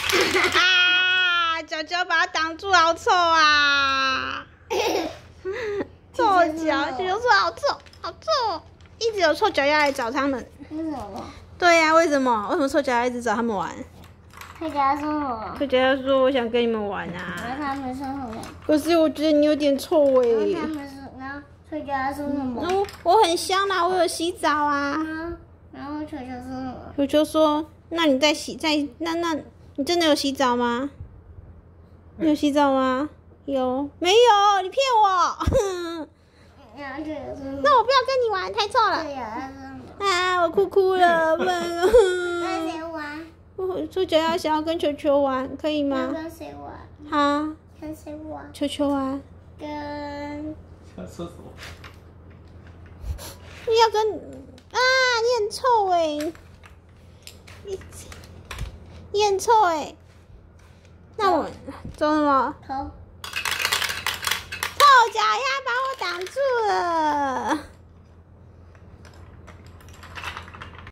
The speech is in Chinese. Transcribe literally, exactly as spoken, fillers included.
啊！脚脚把它挡住，好臭啊！臭脚，脚脚说好臭，好臭，一直有臭脚丫来找他们。 为什么？ 对呀、啊，为什么？为什么臭脚丫一直找他们玩？ 臭脚丫说什么？ 臭脚丫说：“我想跟你们玩然后啊。 他们说什么？” 可是我觉得你有点臭哎、 然后他们说，然后臭脚丫说什么？ 然后我很香啦，我有洗澡啊。 啊，然后球球说什么？ 球球说：“那你在洗在那那，你真的有洗澡吗？你有洗澡吗？有没有？你骗我！哼。 然后球球说什么？ 那我不要跟你玩，太臭了。 臭脚丫说什么？ 啊，我哭哭了，不能。 跟谁玩？ 我臭脚丫想要跟球球玩，可以要吗？ 跟谁玩？ 好， 跟谁玩？ 球球啊， 跟上厕所。 你要跟啊，你很臭哎、你你很臭哎、那我走什么？ 头。 臭脚丫把我挡住了。